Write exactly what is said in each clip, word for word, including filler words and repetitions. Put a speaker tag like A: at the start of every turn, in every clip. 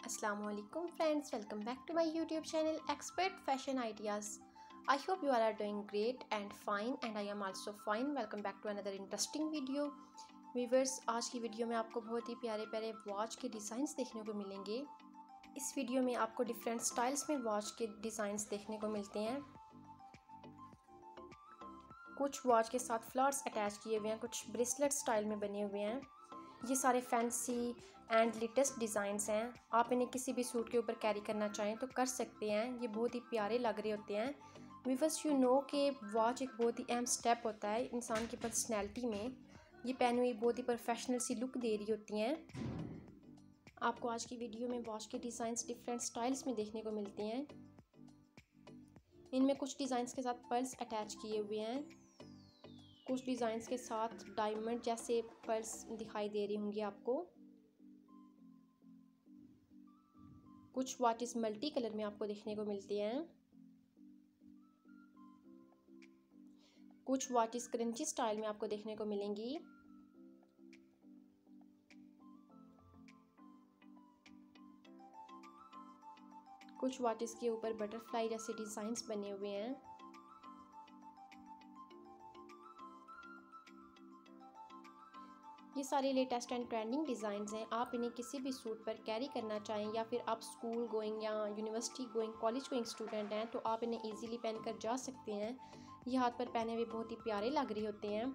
A: Assalamualaikum friends, welcome back to my YouTube channel Expert Fashion Ideas. I hope you all are doing great and fine and I am also fine. Welcome back to another interesting video. Viewers, आज की video में आपको बहुत ही प्यारे प्यारे watch के designs देखने को मिलेंगे। इस वीडियो में आपको डिफरेंट स्टाइल्स में वॉच के डिज़ाइंस देखने को मिलते हैं। कुछ वॉच के साथ फ्लावर्स अटैच किए हुए हैं, कुछ ब्रेसलेट स्टाइल में बने हुए हैं। ये सारे फैंसी एंड लेटेस्ट डिज़ाइंस हैं। आप इन्हें किसी भी सूट के ऊपर कैरी करना चाहें तो कर सकते हैं। ये बहुत ही प्यारे लग रहे होते हैं। व्यूअर्स, यू नो कि वॉच एक बहुत ही अहम स्टेप होता है इंसान की पर्सनैलिटी में। ये पहनी हुई बहुत ही प्रोफेशनल सी लुक दे रही होती हैं। आपको आज की वीडियो में वॉच के डिज़ाइंस डिफरेंट स्टाइल्स में देखने को मिलते हैं। इनमें कुछ डिज़ाइंस के साथ पर्ल्स अटैच किए हुए हैं, कुछ डिज़ाइंस के साथ डायमंड जैसे पर्ल्स दिखाई दे रही होंगी आपको। कुछ वॉचेस मल्टी कलर में आपको देखने को मिलती हैं। कुछ वॉचेस क्रंची स्टाइल में आपको देखने को मिलेंगी। कुछ वॉचेस के ऊपर बटरफ्लाई जैसे डिज़ाइंस बने हुए हैं। ये सारे लेटेस्ट एंड ट्रेंडिंग डिज़ाइंस हैं। आप इन्हें किसी भी सूट पर कैरी करना चाहें या फिर आप स्कूल गोइंग या university going college going student हैं तो आप इन्हें इजीली पहन कर जा सकते हैं। ये हाथ पर पहने हुए बहुत ही प्यारे लग रहे होते हैं।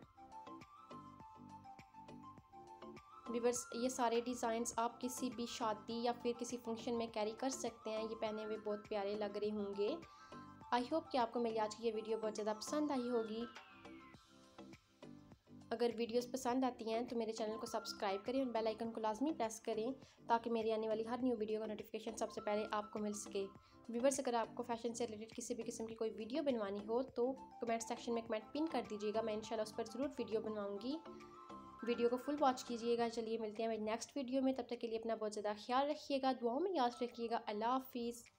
A: व्यूअर्स, ये सारे डिज़ाइंस आप किसी भी शादी या फिर किसी फंक्शन में कैरी कर सकते हैं। ये पहने हुए बहुत प्यारे लग रहे होंगे। आई होप कि आपको मेरी आज की ये वीडियो बहुत ज़्यादा पसंद आई होगी। अगर वीडियोस पसंद आती हैं तो मेरे चैनल को सब्सक्राइब करें और बेल आइकन को लाजमी प्रेस करें ताकि मेरी आने वाली हर न्यू वीडियो का नोटिफिकेशन सबसे पहले आपको मिल सके। व्यूअर्स, अगर आपको फैशन से रिलेटेड किसी भी किस्म की कोई वीडियो बनवानी हो तो कमेंट सेक्शन में कमेंट पिन कर दीजिएगा। मैं इंशाल्लाह उस पर ज़रूर वीडियो बनवाऊँगी। वीडियो को फुल वॉच कीजिएगा। चलिए मिलते हैं मेरी नेक्स्ट वीडियो में। तब तक के लिए अपना बहुत ज़्यादा ख्याल रखिएगा, दुआओं में याद रखिएगा। अल्लाह हाफिज़।